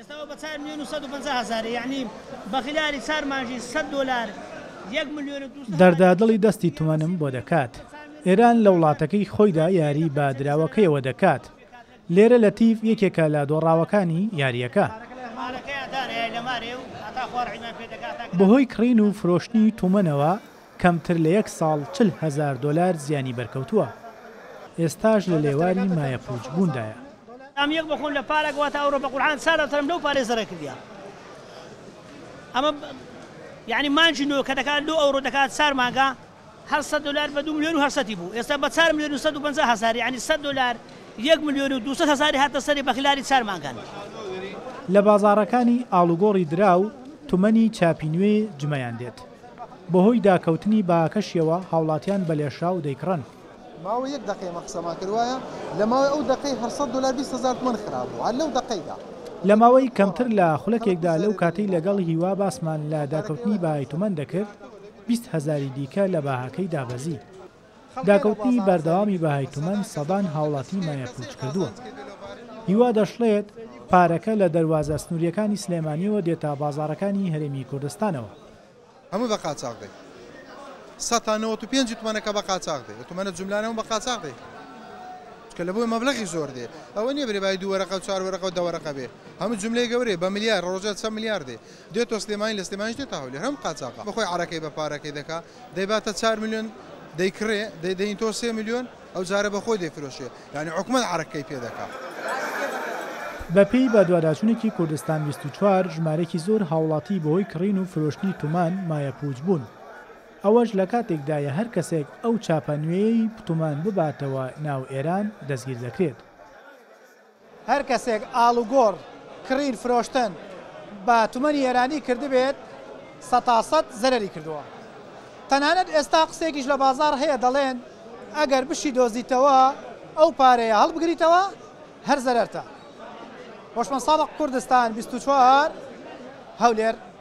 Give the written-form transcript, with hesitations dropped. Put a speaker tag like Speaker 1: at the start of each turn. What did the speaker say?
Speaker 1: ئێستا بە 4 ملیۆن و 150 هەزار یعنی بە خلالی 4 مانگی 100 دلار 1 ملیۆن و 200
Speaker 2: دەردادڵی دەستی تومەنم بۆ دەکات. ئێران لە وڵاتەکەی خۆیدا یاری بادراوەکەیەوە دەکات. لێرە لەتیف یەکێکە لە دۆڕاوەکانی یاریەکە. بەهۆی کڕین و فرۆشتنی تومەنەوە کەمتر لە 1 ساڵ 40,000 دلار زیانی بەرکەوتووە. ئێستاش لە لێواری مایە پوچبووندایە.
Speaker 1: ئەم یەک بخۆن لە پارێکەوە تا ئەوڕۆ بە قورعان سارەتەرم لەو پارێ زەرە کردیا. ئەمە یعنی مانجی نوێ کە دەکات 2 ئەوڕۆ دەکات 4 مانگە 800 دلار بە 2 ملیۆن و 800 بوو. ئێستا بە 4 ملیۆن و 150 هەزار یعنی 100 دلار 1 ملیۆن و 200 هەزاری هاتە سەری بە خلالی 4 مانگان.
Speaker 2: لە بازاڕەکانی ئاڵوگۆڕی دراو تومەنی چاپی نوێ جمەیان دێت. بەهۆی داکەوتنی باکەشیەوە هاوڵاتیان بە لێشاو دەیکڕن.
Speaker 3: ماوەی 1 دقەیە مەقسەما کردوایە لە ماوەی ئەو دقەی 800 دلار 20,000 تومەن خراپبوو لەو دقەیدا.
Speaker 2: لە ماوەی کەمتر لە خولەکێکدا لەو کاتەی لەگەڵ هیوا باسمان لە داکەوتنی باهای تومەن دەکرد 20,000 دیکە لە باهەکەی دابەزی. داکەوتنی بەردەوامی باهای تومەن سەدان هاوڵاتی مایە پوچ کردووە. هیوا دەشڵێت پارەکە لە دەواازە سنووریەکانی سلێمانیەوە دێتە بازاڕەکانی هەرێمی کوردستانەوە.
Speaker 3: هەموو بە قاچاق دێ 195 تومانەکە بە قاچاق دێ تومانە جملانەوە بە قاچاق دێ کە لە بۆی مەبلەغی زۆر دێ ئەوە نییە برێبای 2 وەرەقە و 4 وەرەقە و 10 وەرەقە بێ هەموو جملەی گەورەی بە ملیار ڕۆژە 100 میلیارد دێ دێتۆ سلێمانی لە سلێمانیش دێتە هەولێر هەم قاچاقە بەخۆی عەرەکەی بە پارەکەی دەکا دەیباتە 4 میلیۆن دەیکڕێ دەین تۆ 3 میلیۆن ئەو جارە بەخۆی دەیفرۆشێ یعنی حکومەت عەرەکەی پێ دەکا.
Speaker 2: بەپێی بە دوواداچوونێکی کوردستان 24 ژمارەی زۆر هاوڵاتی بەهۆی کڕین و فرۆشتنی تومان مایە پوچ بوون. ئەوەش لە کاتێکدایە هەر کەسێک ئەو چاپە نوێی تومان بباتەوە ناو ئێران دەستگیر دەکرێت.
Speaker 4: هەر کەسێک ئاڵوگۆڕ کڕین فرۆشتن بە تومەنی ئێرانی کردبێت 100% زەرری کردووە. تەنانەت ئێستا قسێکیش لە بازار هەیە دەڵێن ئەگەر بشی دۆزیتەوە ئەو پارەیە هەڵبگریتەوە هەر زەرەرتە. خۆشمە ساڵق کوردستان 24 هەولێر